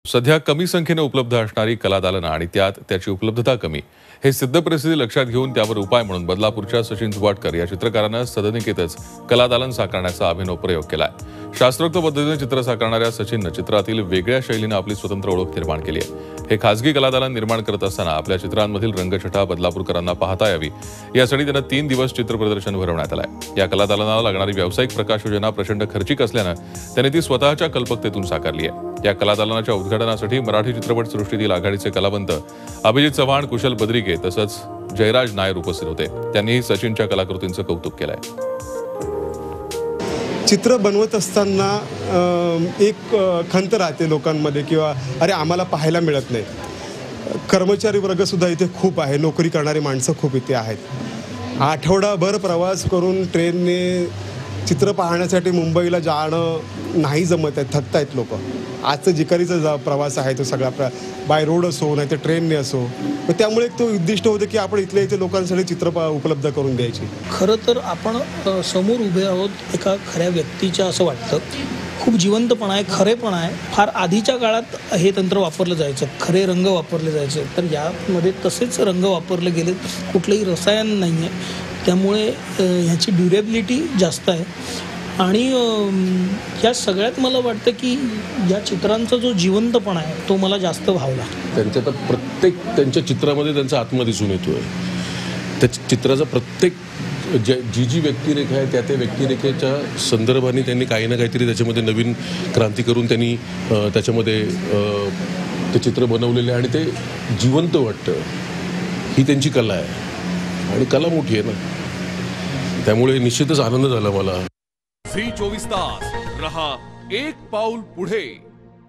सध्या कमी संख्येने उपलब्ध असणारी कलादालनं आणि त्यात त्याची उपलब्धता कमी हे सिद्ध परिस्थिती लक्षात घेऊन त्यावर उपाय म्हणून बदलापूरच्या सचिन जुवाटकर या चित्रकारानं सदनिकेतच कलादालन साकारण्याचा अभिनव प्रयोग केलाय। शास्त्रोक्त पद्धतीने चित्र साकारणाऱ्या सचिननं चित्रातील वेगळ्या शैलीने आपली स्वतंत्र ओळख निर्माण केली आहे। हे खासगी कलादालन निर्माण करत असताना आपल्या चित्रांमधील रंगछटा बदलापूरकरांना पाहता यावी यासाठी त्यांना 3 दिवस चित्र प्रदर्शन भरवण्यात आलंय। या कलादालनाला लागणारी व्यावसायिक प्रकाश योजना प्रचंड खर्चिक असल्यानं त्यांनी ती स्वतःच्या कल्पकतेतून साकारली आहे। या कलादालनाच्या उद्घाटनासाठी मराठी चित्रपट सृष्टीतील आघाडीचे कलावंत अभिजित चव्हाण, कुशल बद्रिके तसंच जयराज नायर उपस्थित होते। त्यांनी सचिनच्या कलाकृतींचं कौतुक केलंय। चित्र बनवत असताना एक खंत राहते लोकांमध्ये किंवा अरे आम्हाला पाहायला मिळत नाही। कर्मचारी वर्ग सुद्धा इथे खूप आहे, नोकरी करणारी माणसं खूप इथे आहेत। आठवडाभर प्रवास करून ट्रेनने चित्र पाहण्यासाठी मुंबईला जाणं नाही जमत आहे, थकतायत लोक। आजचं जिकारीचा प्रवास आहे तो सगळा बाय रोड असो नाही तर ट्रेनने असो, त्यामुळे एक तो उद्दिष्ट होतं की आपण इथल्या इथे लोकांसाठी चित्र उपलब्ध करून द्यायची। खरं तर आपण समोर उभे आहोत एका खऱ्या व्यक्तीच्या असं वाटतं। खूप जिवंतपणा आहे, खरेपणा आहे। फार आधीच्या काळात हे तंत्र वापरलं जायचं, खरे रंग वापरले जायचे, तर यामध्ये तसेच रंग वापरले गेले, कुठलंही रसायन नाही आहे, त्यामुळे ह्याची ड्युरेबिलिटी जास्त आहे। आणि या सगळ्यात मला वाटतं की या चित्रांचा जो जिवंतपणा आहे तो मला जास्त भावला। त्यांच्या तर प्रत्येक त्यांच्या चित्रामध्ये त्यांचा आत्मा दिसून येतोय। त्या चित्राचा प्रत्येक जी व्यक्तिरेखा आहे त्या व्यक्तिरेखेच्या संदर्भाने त्यांनी काही ना काहीतरी त्याच्यामध्ये नवीन क्रांती करून त्यांनी त्याच्यामध्ये ते चित्र बनवलेले आणि ते जिवंत वाटतं। ही त्यांची कला आहे आणि कला मोठी आहे ना, त्यामुळे निश्चितच आनंद झाला मला। झी 24 तास रहा एक पाऊल पुढे।